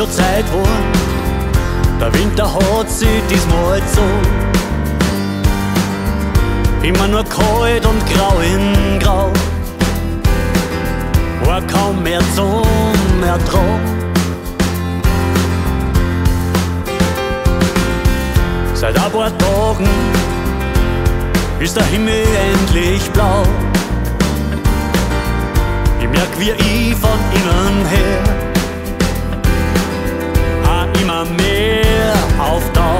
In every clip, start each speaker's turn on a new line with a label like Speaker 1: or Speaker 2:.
Speaker 1: schon Zeit war, der Winter hat sich diesmal gezogen. Immer nur kalt und grau in grau, war kaum mehr zum Ertragen. Seit ein paar Tagen ist der Himmel endlich blau. Ich merk, wie ich von innen her immer mehr auftau.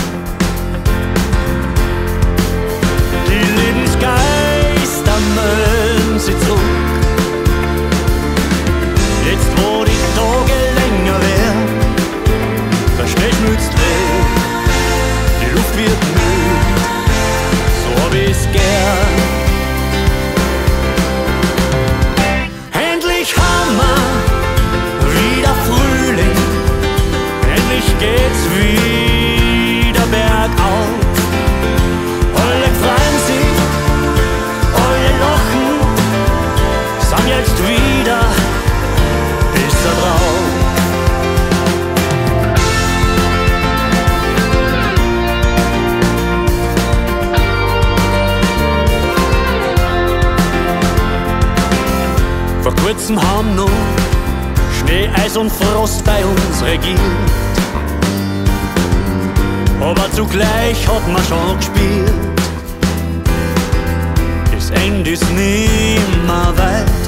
Speaker 1: Die Lebensgeister melden sich zurück. Jetzt wo die Tage länger werden, der Schnee schmilzt weg, die Luft wird müd, so hab ich's gern. Endlich haben wir wieder Frühling, endlich geht's wieder bergauf. Alle freuen sich, alle lachen, sind jetzt wieder besser drauf. Vor kurzem haben noch Schnee, Eis und Frost bei uns regiert, aber zugleich hat man schon gespielt. Das Ende ist nimmer weit,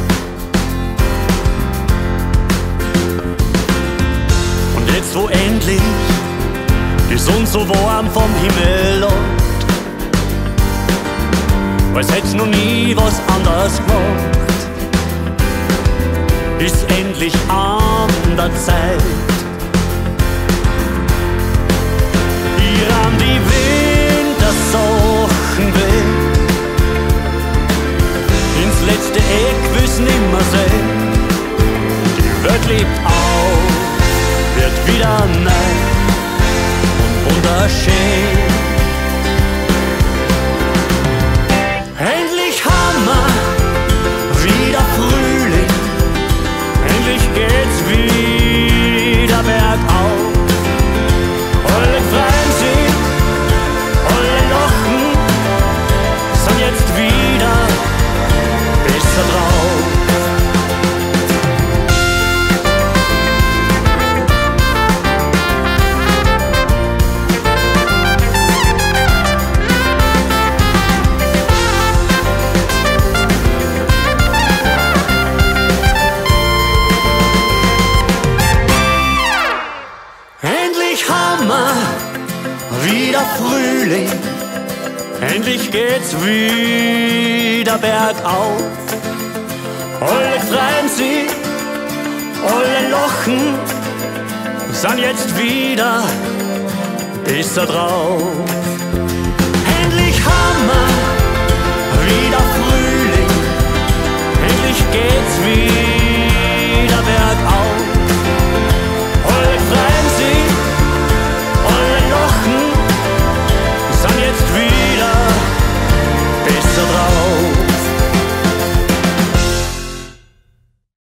Speaker 1: und jetzt wo endlich die Sonne so warm vom Himmel läuft, als hätt's noch nie was anders gemacht, ist endlich an der Zeit. Ich rahm die Wintersachen weg, ins letzte Eck will's nimmer sehen. Die Welt lebt auf, wird wieder neu und wunderschön. Endlich haben wir wieder Frühling, endlich geht's wieder bergauf. Alle freuen sich, alle lachen, sind jetzt wieder besser drauf. Wieder Frühling, endlich geht's wieder bergauf. Alle freuen sich, alle lachen, sind jetzt wieder besser drauf. Endlich haben wir wieder Frühling, endlich geht's wieder bergauf.